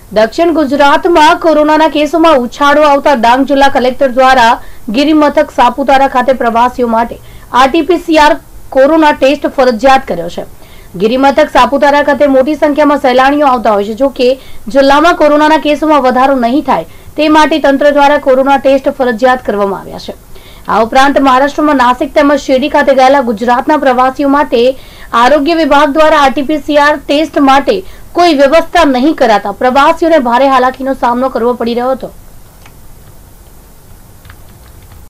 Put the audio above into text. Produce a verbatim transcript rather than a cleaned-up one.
દક્ષિણ ગુજરાતમાં કોરોનાના કેસોમાં ઉછાળો આવતા ડાંગ જિલ્લા કલેક્ટર દ્વારા ગિરિમથક સાપુતારા ખાતે પ્રવાસીઓ માટે આરટીપીસીઆર કોરોના ટેસ્ટ ફરજિયાત કર્યો છે। ગિરિમથક સાપુતારા ખાતે મોટી સંખ્યામાં સહેલાણીઓ આવતા હોય છે। જો કે જિલ્લામાં કોરોનાના કેસોમાં વધારો નહીં થાય તે માટે તંત્ર દ્વારા કોરોના ટેસ્ટ ફરજિયાત કરવામાં આવ્યા છે। આ ઉપરાંત મહારાષ્ટ્રમાં નાસિક તેમજ શિરડી ખાતે ગયેલા ગુજરાતના પ્રવાસીઓ માટે આરોગ્ય વિભાગ દ્વારા આરટીપીસીઆર ટેસ્ટ માટે કોઈ વ્યવસ્થા નહીં કરાતા પ્રવાસીઓને ભારે હાલાકીનો સામનો કરવો પડી રહ્યો હતો।